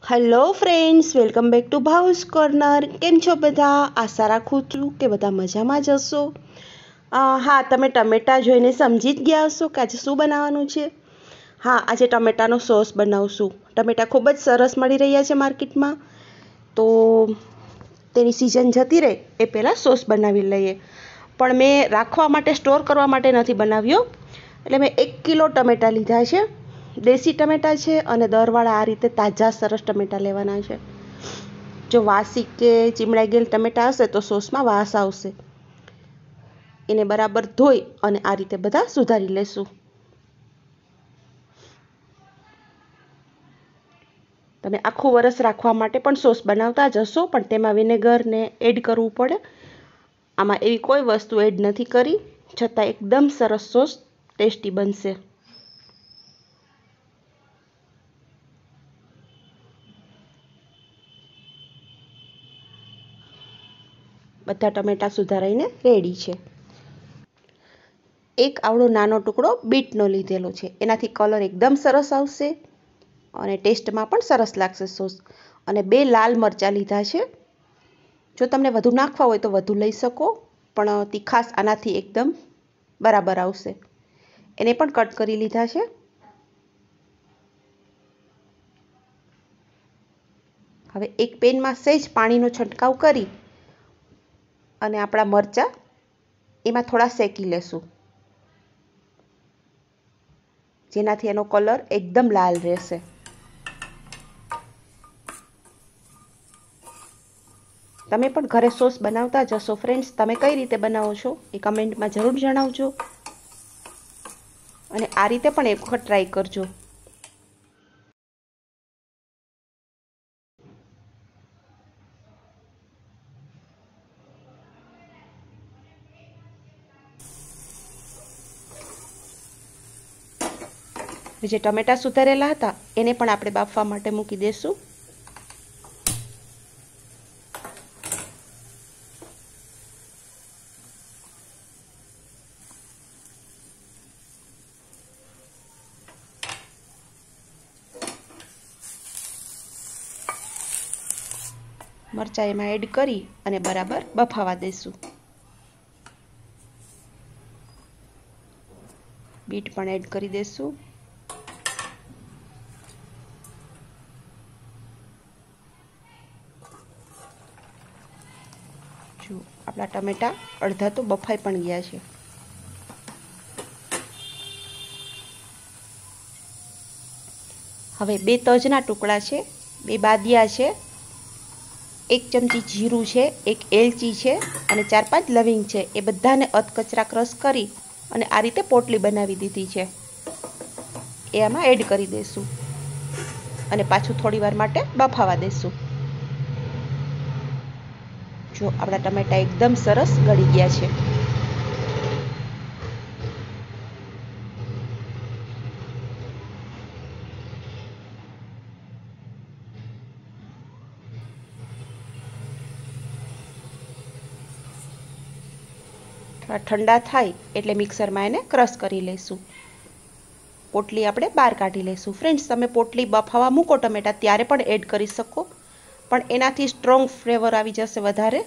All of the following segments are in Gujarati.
Hello friends, welcome back to Bhau's corner. केम छो बधा? आशा राखું છું કે બધા મજામાં જ હશો। હા, તમે ટમેટા જોઈને સમજી જ ગયા હશો કે આજે શું બનાવવાનું છે। હા, આજે ટમેટાનો સોસ બનાવશું। ટમેટા ખૂબ જ સરસ મળી રહ્યા છે માર્કેટમાં, તો તેની સિઝન જતી રહે એ પહેલાં સોસ બનાવી લઈએ। પણ મેં રાખવા માટે, સ્ટોર કરવા માટે નથી બનાવ્યો। એટલે મેં 1 કિલો ટમેટા લીધા છે। देसी टमेटा है और दरवाड़ा आ रीते ताजा सरस टमेटा लेवाना है। जो वासी के चीमड़ाई गेल टमेटा हशे तो सॉस में वास आवशे। एने बराबर धोई और आ रीते बधा सुधारी लेशुं। तमे आखुं वरस राखवा माटे पण सॉस बनावता ज हशो, पण तेमां विनेगर ने एड करवुं पड़े। आमां एवी कोई वस्तु एड नथी करी, छतां एकदम सरस सॉस टेस्टी बनशे। बधा टमेटा सुधाराईने रेडी है। एक आवड़ो नानो टुकड़ो बीटनो लीधेलो छे, एनाथी कलर एकदम सरस आवशे और टेस्ट में पण सरस लागशे सॉस। और 2 लाल मरचा लीधा छे। जो तमने वधु नाखवा होय तो वधु लई शको, पण तीखास आनाथी एकदम बराबर आवशे। एने पण कट करी लीधा छे। हवे एक पेन में सहेज पाणीनो छंटकाव करी અને આપણા મરચાં એમાં થોડા શેકી લેશું, જેનાથી એનો કલર એકદમ લાલ રહેશે। તમે પણ ઘરે સોસ બનાવતા જ હશો ફ્રેન્ડ્સ। તમે કઈ રીતે બનાવો છો એ કમેન્ટમાં જરૂર જણાવજો અને આ રીતે પણ એક વખત ટ્રાય કરજો। जे टमेटा सुधारेला हता एने पण आपणे बाफवा माटे मूकी देशुं। मरचा एमां एड करी अने बराबर बफावा देशुं। बीट पण एड करी देशुं। जो आपણા टमेटा अर्धा तो बफाई पण गया है। हवे 2 तजना टुकड़ा है, 2 बादिया है, 1 चमची जीरुं है, 1 एलची है और 4-5 लविंग है। ए बधाने अधकचरा क्रश करी અને આ રીતે પોટલી બનાવી દીધી છે। એ આમાં એડ કરી દેશું અને પાછું થોડીવાર માટે બફાવા દેશું। જો આપણા ટમેટા એકદમ સરસ ગળી ગયા છે। थोड़ा ठंडा थाय एटले मिक्सर में एने क्रश करी लेशुं। पोटली आपणे बहार काढी लेशुं। फ्रेंड्स, तमे पोटली बफावा मूको टमेटा त्यारे पण एड करी शको, पण एनाथी स्ट्रोंग फ्लेवर आवी जशे वधारे।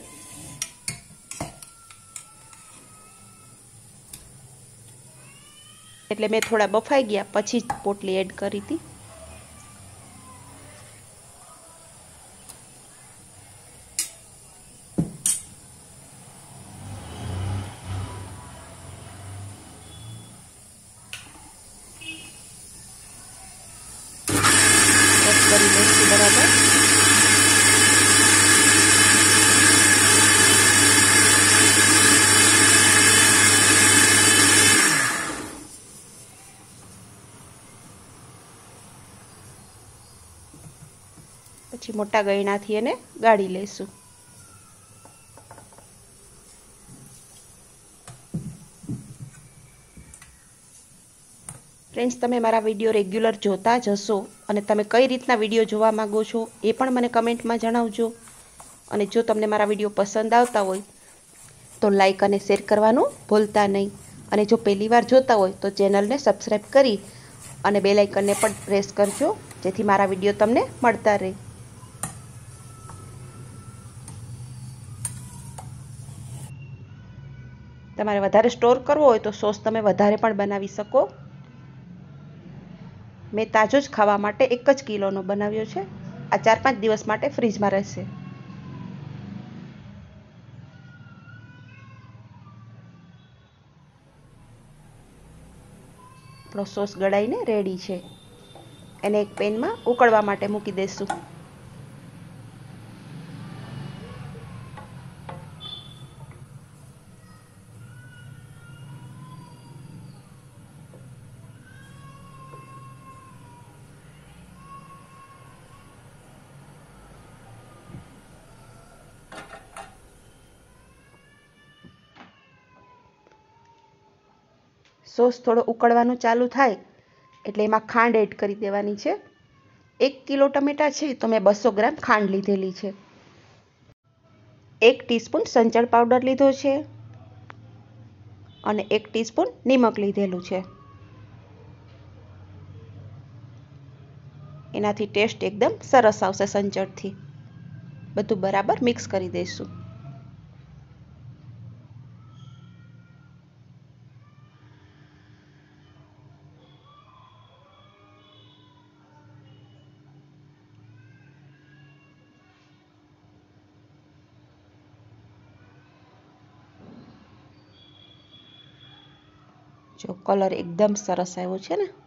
एटले मैं थोड़ा बफाई गया पछी पोटली एड करी थी। करी लेशुं बराबर। પછી મોટા ગયણાથી એને ગાળી લેશું। फ्रेंड्स, तमे मारा विडियो रेग्युलर जोता ज हशो અને તમે કઈ રીતના વિડિયો જોવા માંગો છો એ પણ મને કમેન્ટમાં જણાવજો। અને જો તમને મારા વિડિયો પસંદ આવતા હોય તો લાઈક અને શેર કરવાનું ભૂલતા નહીં। અને જો પહેલી વાર જોતા હોય તો ચેનલને સબસ્ક્રાઇબ કરી અને બેલ આઇકનને પણ પ્રેસ કરજો, જેથી મારા વિડિયો તમને મળતા રહે। તમારે વધારે સ્ટોર કરવો હોય તો સોસ તમે વધારે પણ બનાવી શકો। મેં તાજો જ ખાવા માટે 1 જ કિલોનો બનાવ્યો છે। આ 4-5 દિવસ માટે ફ્રીજમાં રહેશે। આપણો સોસ ગળાઈને રેડી છે। એને એક પેનમાં ઉકળવા માટે મૂકી દઈશું। સોસ થોડો ઉકળવાનું ચાલુ થાય એટલે એમાં ખાંડ એડ કરી દેવાની છે। 1 કિલો ટમેટા છે તો મેં 200 ગ્રામ ખાંડ લીધેલી છે। 1 ટીસ્પૂન સંચળ પાવડર લીધો છે અને 1 ટીસ્પૂન નિમક લીધેલું છે। એનાથી ટેસ્ટ એકદમ સરસ આવશે સંચળથી। બધું બરાબર મિક્સ કરી દઈશું। જો કલર એકદમ સરસ આવ્યો છે ને।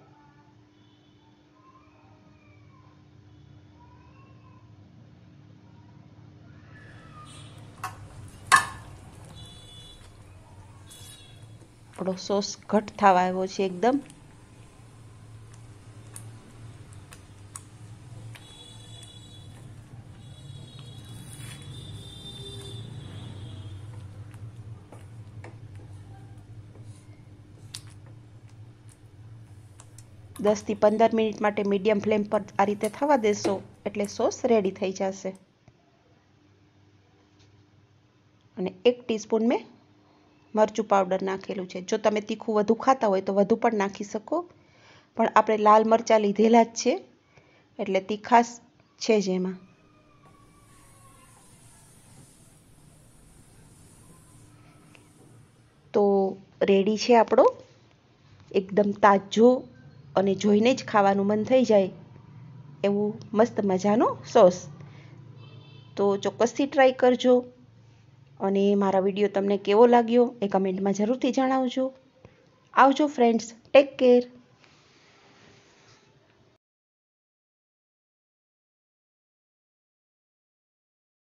આપણો સોસ ઘટ થવા આવ્યો છે એકદમ। દસ થી 15 મિનિટ માટે મીડિયમ ફ્લેમ પર આ રીતે થવા દેશો એટલે સોસ રેડી થઈ જશે। અને 1 ટીસ્પૂન મેં મરચું પાવડર નાખેલું છે। જો તમે તીખું વધુ ખાતા હોય તો વધુ પણ નાખી શકો, પણ આપણે લાલ મરચાં લીધેલા જ છે એટલે તીખાશ છે જ એમાં। તો રેડી છે આપણો એકદમ તાજો અને જોઈને જ ખાવાનું મન થઈ જાય એવું મસ્ત મજાનો સોસ। તો ચોક્કસથી ટ્રાય કરજો અને મારા વિડીયો તમને કેવો લાગ્યો એ કમેન્ટમાં જરૂરથી જણાવજો। આવજો ફ્રેન્ડ્સ, ટેક કેર।